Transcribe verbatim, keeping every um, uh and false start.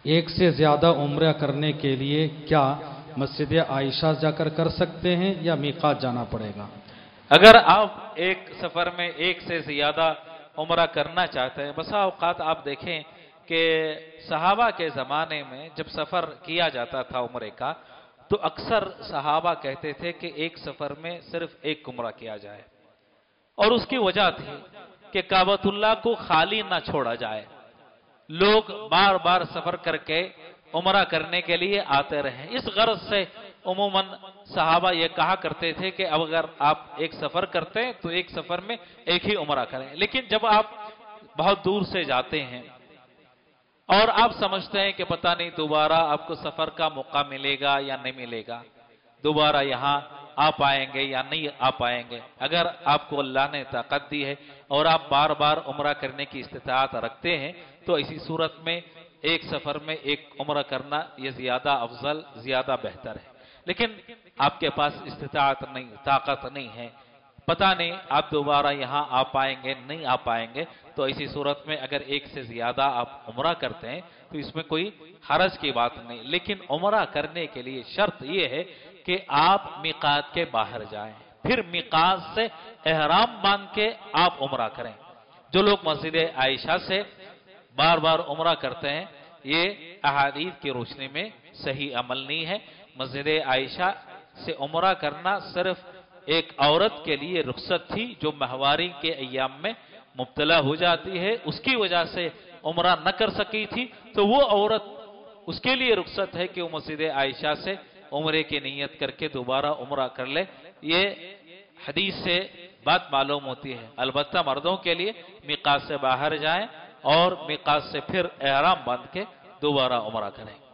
ایک سے زیادہ عمرہ کرنے کے لیے کیا مسجد عائشہ جا کر کر سکتے ہیں یا میقات جانا پڑے گا؟ اگر آپ ایک سفر میں ایک سے زیادہ عمرہ کرنا چاہتے ہیں، بسا اوقات آپ دیکھیں کہ صحابہ کے زمانے میں جب سفر کیا جاتا تھا عمرے کا تو اکثر صحابہ کہتے تھے کہ ایک سفر میں صرف ایک عمرہ کیا جائے، اور اس کی وجہ تھی کہ کعبۃ اللہ کو خالی نہ چھوڑا جائے، لوگ بار بار سفر کر کے عمرہ کرنے کے لیے آتے رہیں۔ اس غرض سے عموماً صحابہ یہ کہا کرتے تھے کہ اب اگر آپ ایک سفر کرتے ہیں تو ایک سفر میں ایک ہی عمرہ کریں، لیکن جب آپ بہت دور سے جاتے ہیں اور آپ سمجھتے ہیں کہ پتہ نہیں دوبارہ آپ کو سفر کا موقع ملے گا یا نہیں ملے گا، دوبارہ یہاں آ پائیں گے یا نہیں آ پائیں گے، اگر آپ کو اللہ نے طاقت دی ہے اور آپ بار بار عمرہ کرنے کی استطاعت رکھتے ہیں تو اسی صورت میں ایک سفر میں ایک عمرہ کرنا یہ زیادہ افضل، زیادہ بہتر ہے۔ لیکن آپ کے پاس استطاعت نہیں، طاقت نہیں ہے، پتہ نہیں آپ دوبارہ یہاں آ پائیں گے نہیں آ پائیں گے، تو اسی صورت میں اگر ایک سے زیادہ آپ عمرہ کرتے ہیں تو اس میں کوئی حرج کی بات نہیں، لیکن عمرہ کرنے کے لیے شرط یہ ہے کہ آپ میقات کے باہر جائیں، پھر میقات سے احرام باندھ کے آپ عمرہ کریں۔ جو لوگ مسجد عائشہ سے بار بار عمرہ کرتے ہیں یہ احادیث کی روشنی میں صحیح عمل نہیں ہے۔ مسجد عائشہ سے عمرہ کرنا صرف ایک عورت کے لیے رخصت تھی جو ماہواری کے ایام میں مبتلا ہو جاتی ہے، اس کی وجہ سے عمرہ نہ کر سکی تھی، تو وہ عورت اس کے لیے رخصت ہے کہ وہ مسجد عائشہ سے عمرے کی نیت کر کے دوبارہ عمرہ کر لے۔ یہ حدیث سے بات معلوم ہوتی ہے۔ البتہ مردوں کے لیے میقات سے باہر جائیں اور میقات سے پھر احرام باندھ کے دوبارہ عمرہ کریں۔